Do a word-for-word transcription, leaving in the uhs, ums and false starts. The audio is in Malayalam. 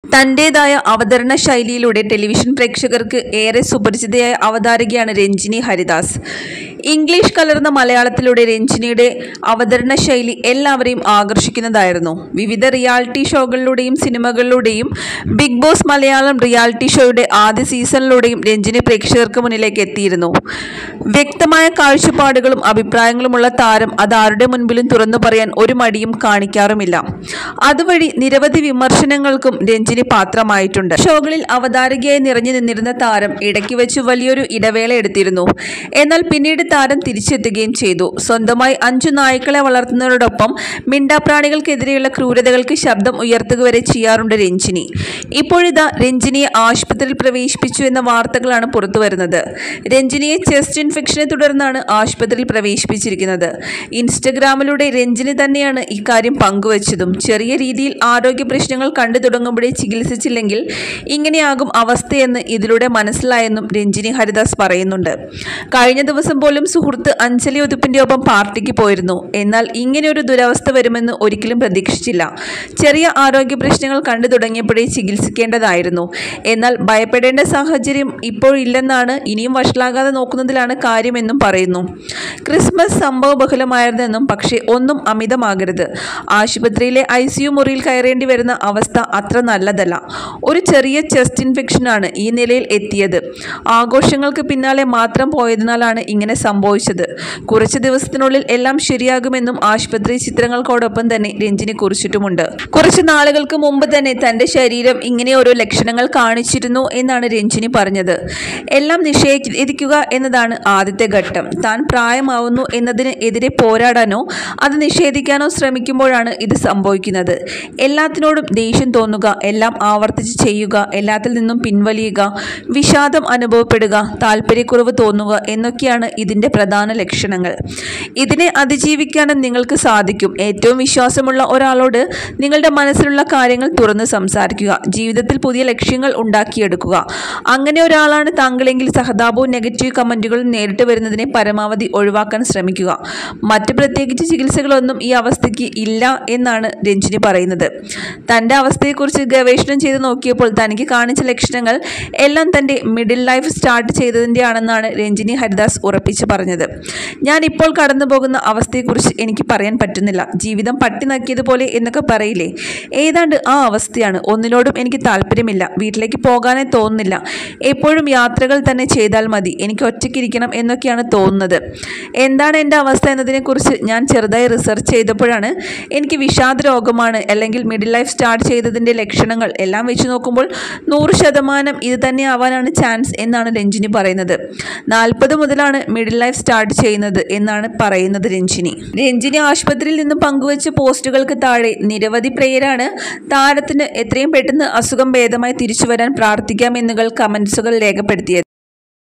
തന്റേതായ അവതരണ ശൈലിയിലൂടെ ടെലിവിഷൻ പ്രേക്ഷകർക്ക് ഏറെ സുപരിചിതയായ അവതാരകയാണ് രഞ്ജിനി ഹരിദാസ്. ഇംഗ്ലീഷ് കലർന്ന മലയാളത്തിലൂടെ രഞ്ജിനിയുടെ അവതരണ ശൈലി എല്ലാവരെയും ആകർഷിക്കുന്നതായിരുന്നു. വിവിധ റിയാലിറ്റി ഷോകളിലൂടെയും സിനിമകളിലൂടെയും ബിഗ് ബോസ് മലയാളം റിയാലിറ്റി ഷോയുടെ ആദ്യ സീസണിലൂടെയും രഞ്ജിനി പ്രേക്ഷകർക്ക് മുന്നിലേക്ക് എത്തിയിരുന്നു. വ്യക്തമായ കാഴ്ചപ്പാടുകളും അഭിപ്രായങ്ങളുമുള്ള താരം അതാരുടെ മുൻപിലും തുറന്നു പറയാൻ ഒരു മടിയും കാണിക്കാറുമില്ല. അതുവഴി നിരവധി വിമർശനങ്ങൾക്കും രഞ്ജിനി പാത്രമായിട്ടുണ്ട്. ഷോകളിൽ അവതാരകയായി നിറഞ്ഞു നിന്നിരുന്ന താരം ഇടയ്ക്ക് വെച്ച് വലിയൊരു ഇടവേള എടുത്തിരുന്നു. എന്നാൽ പിന്നീട് താരം തിരിച്ചെത്തുകയും ചെയ്തു. സ്വന്തമായി അഞ്ചു നായ്ക്കളെ വളർത്തുന്നതോടൊപ്പം മിണ്ടാപ്രാണികൾക്കെതിരെയുള്ള ക്രൂരതകൾക്ക് ശബ്ദം ഉയർത്തുക വരെ ചെയ്യാറുണ്ട് രഞ്ജിനി. ഇപ്പോഴിതാ രഞ്ജിനിയെ ആശുപത്രിയിൽ പ്രവേശിപ്പിച്ചു എന്ന വാർത്തകളാണ് പുറത്തുവരുന്നത്. രഞ്ജിനിയെ ചെസ്റ്റ് ഇൻഫെക്ഷനെ തുടർന്നാണ് ആശുപത്രിയിൽ പ്രവേശിപ്പിച്ചിരിക്കുന്നത്. ഇൻസ്റ്റഗ്രാമിലൂടെ രഞ്ജിനി തന്നെയാണ് ഇക്കാര്യം പങ്കുവച്ചതും. ചെറിയ രീതിയിൽ ആരോഗ്യ പ്രശ്നങ്ങൾ കണ്ടു തുടങ്ങുമ്പോഴേ ചികിത്സിച്ചില്ലെങ്കിൽ ഇങ്ങനെയാകും അവസ്ഥയെന്ന് ഇതിലൂടെ മനസ്സിലായെന്നും രഞ്ജിനി ഹരിദാസ് പറയുന്നുണ്ട്. കഴിഞ്ഞ ദിവസം പോലും സുഹൃത്ത് അഞ്ജലി ഉതുപ്പിന്റെ ഒപ്പം പാർട്ടിക്ക് പോയിരുന്നു. എന്നാൽ ഇങ്ങനെയൊരു ദുരവസ്ഥ വരുമെന്ന് ഒരിക്കലും പ്രതീക്ഷിച്ചില്ല. ചെറിയ ആരോഗ്യ പ്രശ്നങ്ങൾ കണ്ടു തുടങ്ങിയപ്പോഴേ ചികിത്സിക്കേണ്ടതായിരുന്നു. എന്നാൽ ഭയപ്പെടേണ്ട സാഹചര്യം ഇപ്പോഴില്ലെന്നാണ്, ഇനിയും വഷളാകാതെ നോക്കുന്നതിലാണ് കാര്യമെന്നും പറയുന്നു. ക്രിസ്മസ് സംഭവബഹുലമായിരുന്നെന്നും പക്ഷേ ഒന്നും അമിതമാകരുത്. ആശുപത്രിയിലെ ഐ സി യു മുറിയിൽ കയറേണ്ടി വരുന്ന അവസ്ഥ അത്ര നല്ലതല്ല. ഒരു ചെറിയ ചെസ്റ്റ് ഇൻഫെക്ഷനാണ് ഈ നിലയിൽ എത്തിയത്. ആഘോഷങ്ങൾക്ക് പിന്നാലെ മാത്രം പോയതിനാലാണ് ഇങ്ങനെ സംഭവിച്ചത്. കുറച്ച് ദിവസത്തിനുള്ളിൽ എല്ലാം ശരിയാകുമെന്നും ആശുപത്രി ചിത്രങ്ങൾക്കോടൊപ്പം തന്നെ രഞ്ജിനി കുറിച്ചിട്ടുമുണ്ട്. കുറച്ച് നാളുകൾക്ക് മുമ്പ് തന്നെ തന്റെ ശരീരം ഇങ്ങനെ ഓരോ ലക്ഷണങ്ങൾ കാണിച്ചിരുന്നു എന്നാണ് രഞ്ജിനി പറഞ്ഞത്. എല്ലാം നിഷേധിക്കുക എന്നതാണ് ആദ്യത്തെ ഘട്ടം. താൻ പ്രായമാവുന്നു എന്നതിന് എതിരെ പോരാടാനോ അത് നിഷേധിക്കാനോ ശ്രമിക്കുമ്പോഴാണ് ഇത് സംഭവിക്കുന്നത്. എല്ലാത്തിനോടും ദേഷ്യം തോന്നുക, എല്ലാം ആവർത്തിച്ച് ചെയ്യുക, എല്ലാത്തിൽ നിന്നും പിൻവലിയുക, വിഷാദം അനുഭവപ്പെടുക, താല്പര്യക്കുറവ് തോന്നുക എന്നൊക്കെയാണ് ഇതിൻ്റെ പ്രധാന ലക്ഷണങ്ങൾ. ഇതിനെ അതിജീവിക്കാനും നിങ്ങൾക്ക് സാധിക്കും. ഏറ്റവും വിശ്വാസമുള്ള ഒരാളോട് നിങ്ങളുടെ മനസ്സിലുള്ള കാര്യങ്ങൾ തുറന്ന് സംസാരിക്കുക. ജീവിതത്തിൽ പുതിയ ലക്ഷ്യങ്ങൾ ഉണ്ടാക്കിയെടുക്കുക. അങ്ങനെ ഒരാളാണ് താങ്കളെങ്കിൽ സഹതാപവും നെഗറ്റീവ് കമൻറ്റുകളും നേരിട്ട് വരുന്നതിനെ പരമാവധി ഒഴിവാക്കാൻ ശ്രമിക്കുക. മറ്റ് പ്രത്യേകിച്ച് ചികിത്സകളൊന്നും ഈ അവസ്ഥയ്ക്ക് ഇല്ല എന്നാണ് രഞ്ജിനി പറയുന്നത്. തൻ്റെ അവസ്ഥയെക്കുറിച്ച് ഗവേഷണം ചെയ്ത് നോക്കിയപ്പോൾ തനിക്ക് കാണിച്ച ലക്ഷണങ്ങൾ എല്ലാം തൻ്റെ മിഡിൽ ലൈഫ് സ്റ്റാർട്ട് ചെയ്തതിൻ്റെ ആണെന്നാണ് രഞ്ജിനി ഹരിദാസ് ഉറപ്പിച്ച് പറഞ്ഞത്. ഞാൻ ഇപ്പോൾ കടന്നു പോകുന്ന അവസ്ഥയെക്കുറിച്ച് എനിക്ക് പറയാൻ പറ്റുന്നില്ല. ജീവിതം പട്ടി നക്കിയതുപോലെ എന്നൊക്കെ പറയില്ലേ, ഏതാണ്ട് ആ അവസ്ഥയാണ്. ഒന്നിനോടും എനിക്ക് താല്പര്യമില്ല. വീട്ടിലേക്ക് പോകാനേ തോന്നുന്നില്ല. എപ്പോഴും യാത്രകൾ തന്നെ ചെയ്താൽ മതി. എനിക്ക് ഒറ്റയ്ക്കിരിക്കണം എന്നൊക്കെയാണ് തോന്നുന്നത്. എന്താണ് എൻ്റെ അവസ്ഥ എന്നതിനെക്കുറിച്ച് ഞാൻ ചെറുതായി റിസർച്ച് ചെയ്തപ്പോഴാണ് എനിക്ക് വിഷാദ രോഗമാണ് അല്ലെങ്കിൽ മിഡിൽ ലൈഫ് സ്റ്റാർട്ട് ചെയ്തതിൻ്റെ ലക്ഷണങ്ങൾ എല്ലാം വെച്ച് നോക്കുമ്പോൾ നൂറ് ശതമാനം ഇത് തന്നെ ആവാനാണ് ചാൻസ് എന്നാണ് രഞ്ജിനി പറയുന്നത്. നാൽപ്പത് മുതലാണ് മിഡിൽ ലൈഫ് സ്റ്റാർട്ട് ചെയ്യുന്നത് എന്നാണ് പറയുന്നത് രഞ്ജിനി. രഞ്ജിനി ആശുപത്രിയിൽ നിന്ന് പങ്കുവച്ച പോസ്റ്റുകൾക്ക് താഴെ നിരവധി പേരാണ് താരത്തിന് എത്രയും പെട്ടെന്ന് അസുഖം ഭേദമായി തിരിച്ചു വരാൻ പ്രാർത്ഥിക്കാമെന്നുകൾ കമൻസുകൾ രേഖപ്പെടുത്തിയത്.